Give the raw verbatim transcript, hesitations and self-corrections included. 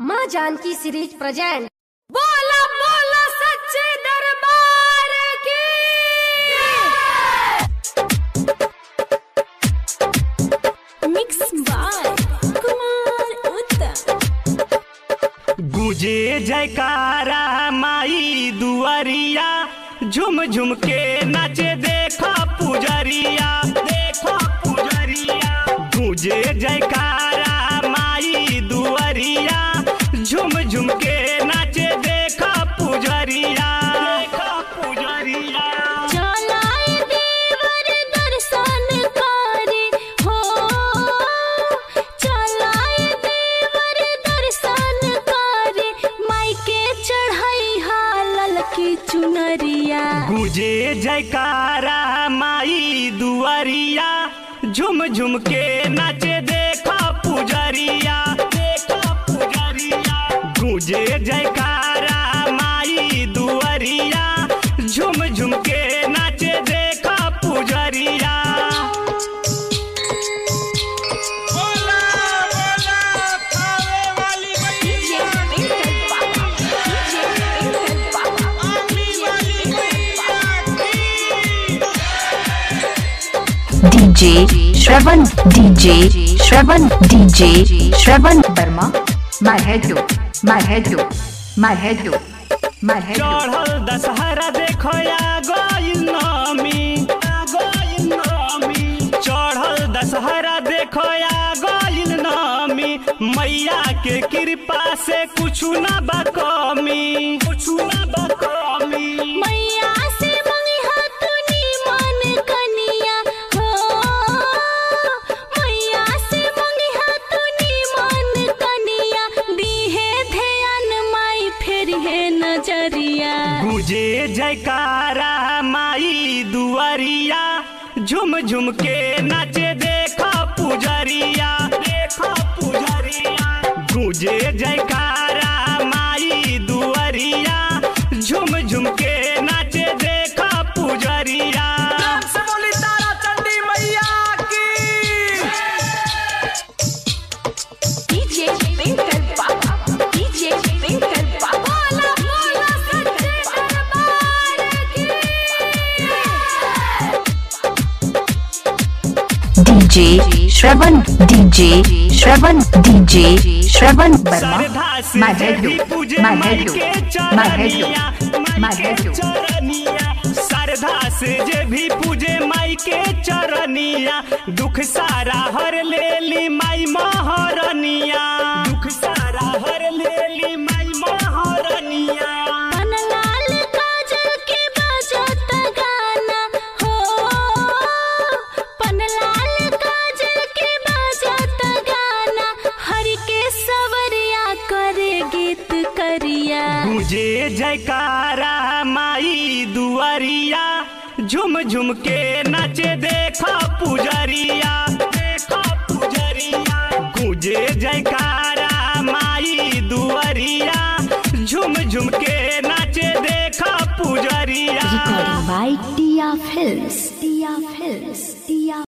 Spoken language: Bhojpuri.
माँ जानकी सीरीज प्रेजेंट। बोला बोला सच्चे दरबार की। Mix by Kumar Uttam. गुजे जयकारा माई दुआरिया, झुम झुम के नाचे देखा पुजरिया, देखा पुजरिया। गुजे जयकारा माई दुआरिया, झुम झुम के नाचे देखा पुजरिया, देखा पुजरिया। चलाए देवर दर्शन करे हो, चलाए देवर दर्शन करे, माई के चढ़ाई हालल की चुनरिया। गुजे जयकारा माई दुआरिया, झुम झुम के नाचे देखा पुजरिया, देखा पुजरिया। गुजे जयकारा माई दुआरिया, झुम झुम के नाचे देखा पुजरिया। बोला बोला खावे वाली मैया आमी वाली मैया की। DJ Shravan, DJ Shravan, DJ Shravan Verma. My head do, my head do, my head do, my head do. चढ़ल दशहरा देखो या गइल नमी, गइल नमी। चढ़ल दशहरा देखो या गइल नमी, मैया के कृपा से कुछ ना बा कमी, कुछ ना बा कमी। मैया से मंगिहा तूनी मन कनिया हो, मैया से मंगिहा तूनी मन कनिया, दीहे ध्यान माई फेर है नजरिया। गुजे जयकारा माई दुआरिया, झुम झुम के नाचे देखा पुजरिया, देखा पुजरिया। गुजे जयकारा माई दुआरिया, झुम झुम के नाचे देखा पुजरिया। से बोली तारा चंडी मैया की। डीजे पिंकल बाबा, डीजे पिंकल बाबा। बोला बोला सच्चे दरबार की। DJ Shravan, DJ Shravan, DJ Shravan Verma. श्रद्धा से My head जे भी do, पूजे my माई head do, के my head do, चरनिया, my माई head के do. चरनिया। श्रद्धा से जे भी पूजे माई के चरनिया, दुख सारा हर लेली माई महारनिया, दुख सारा हर लेली माई महारनिया। पनलाल काजल के बजत गाना हो, पनलाल काजल के बजत गाना, हरि के सवरिया करे गीत करिया। गुजे जयकारा माई दुआरिया, झुम झुम के नाचे देखा पुजरिया, देखा पुजरिया। गुजे जयकारा माई दुआरिया, झुम झुम के नाचे देखा पुजरिया। Recording by Tia Films, Tia Films, Tia